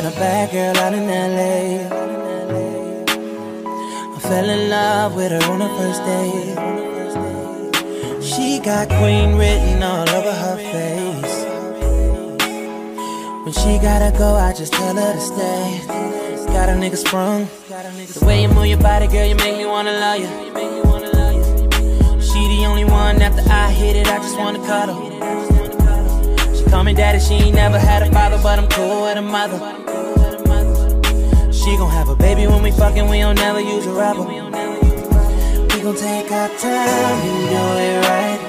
a bad girl out in LA. I fell in love with her on the first date. She got queen written all over her face. When she gotta go, I just tell her to stay. Got a nigga sprung. The way you move your body, girl, you make me wanna love you. She the only one, after I hit it, I just wanna cuddle. She call me daddy, she ain't never had a father, but I'm cool with a mother. She gon' have a baby when we fucking, we don't never use a rubber. We gon' take our time and do it right.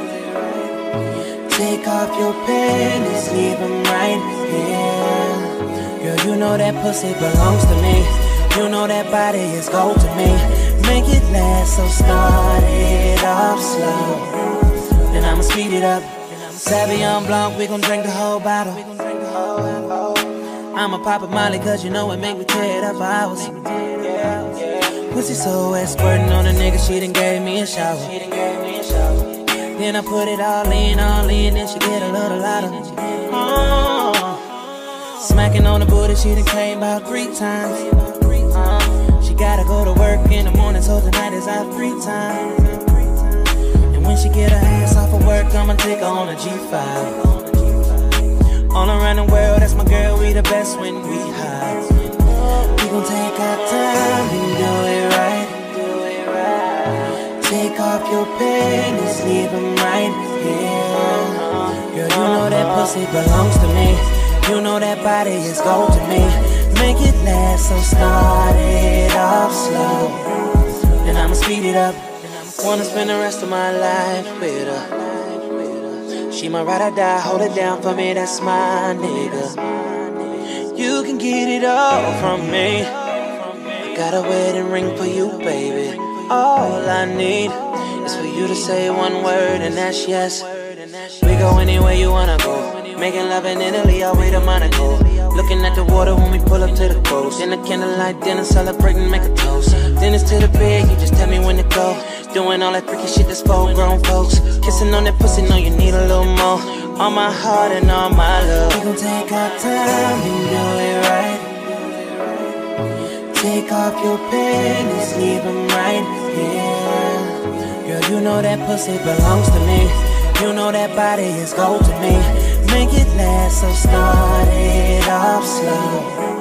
Take off your panties, leave them right here. Girl, you know that pussy belongs to me. You know that body is gold to me. Make it last, so start it off slow. Then I'ma speed it up. Sauvignon Blanc, we gon' drink the whole bottle. I'ma pop a Molly, cause you know it make me tear it up for hours. Pussy so wet, squirting on a nigga, she done gave me a shower. Then I put it all in, then she get a little louder. Smacking on the booty, she done came about 3 times. She gotta go to work in the morning, so tonight is our free time. And when she get her ass off of work, I'ma take her on a G5. All around the world, that's my girl, we the best when we hide. We gon' take our time and do it right. Take off your panties, leave them right here. Girl, you know that pussy belongs to me. You know that body is gold to me. Make it last, so start it off slow. Then I'ma speed it up. Wanna spend the rest of my life with her. She my ride or die, hold it down for me, that's my nigga. You can get it all from me. I got a wedding ring for you, baby. All I need is for you to say one word, and that's yes. We go anywhere you wanna go. Making love in Italy, all way to Monaco. Looking at the water when we pull up to the coast. In the candlelight dinner, celebrating, make a toast. Then it's to the bed, you just tell me when to go. Doing all that freaky shit that's for grown folks. Kissing on that pussy, know you need a little more. All my heart and all my love. We gon' take our time and do it right. Take off your panties, leave them right here. Girl, you know that pussy belongs to me. You know that body is gold to me. Make it last, so start it off slow.